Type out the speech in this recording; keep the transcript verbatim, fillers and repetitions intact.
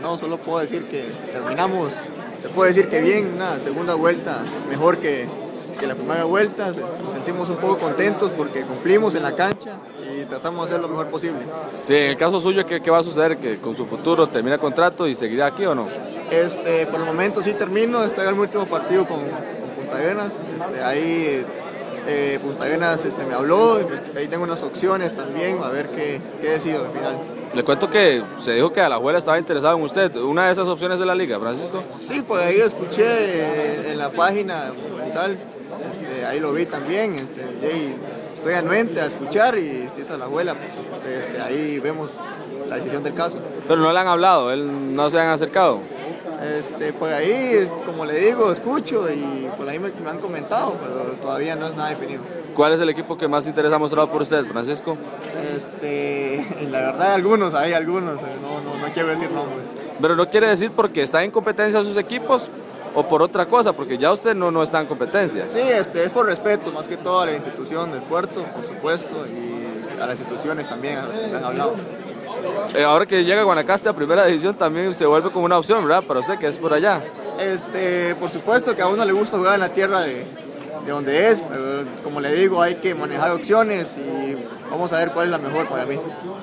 no, solo puedo decir que terminamos, se puede decir que bien, una segunda vuelta mejor que, que la primera vuelta, nos sentimos un poco contentos porque cumplimos en la cancha y tratamos de hacer lo mejor posible. Sí, en el caso suyo, ¿qué, qué va a suceder? ¿Que con su futuro termina contrato y seguirá aquí o no? Este, por el momento sí termino, este es el último partido con, con Punta Arenas, este, ahí eh, Punta Arenas este, me habló, este, ahí tengo unas opciones también, a ver qué, qué decido al final. Le cuento que se dijo que Alajuela estaba interesado en usted, una de esas opciones de la liga, Francisco. Sí, por ahí lo escuché eh, en la página tal, este, ahí lo vi también, este, y estoy anuente a escuchar y si es Alajuela, pues este, ahí vemos la decisión del caso. Pero no le han hablado, él no se han acercado. Este, por ahí, como le digo, escucho y por ahí me, me han comentado, pero todavía no es nada definido. ¿Cuál es el equipo que más interés ha mostrado por usted, Francisco? Este, la verdad algunos, hay algunos, no, no, no quiero decir nombres. Pero no quiere decir porque está en competencia sus equipos o por otra cosa, porque ya usted no, no está en competencia. Sí, este, es por respeto, más que todo a la institución del puerto, por supuesto, y a las instituciones también, a los que me han hablado. Eh, ahora que llega Guanacaste a primera división también se vuelve como una opción, ¿verdad? Para usted que es por allá. Este, por supuesto que a uno le gusta jugar en la tierra de, de donde es, pero como le digo, hay que manejar opciones y vamos a ver cuál es la mejor para mí.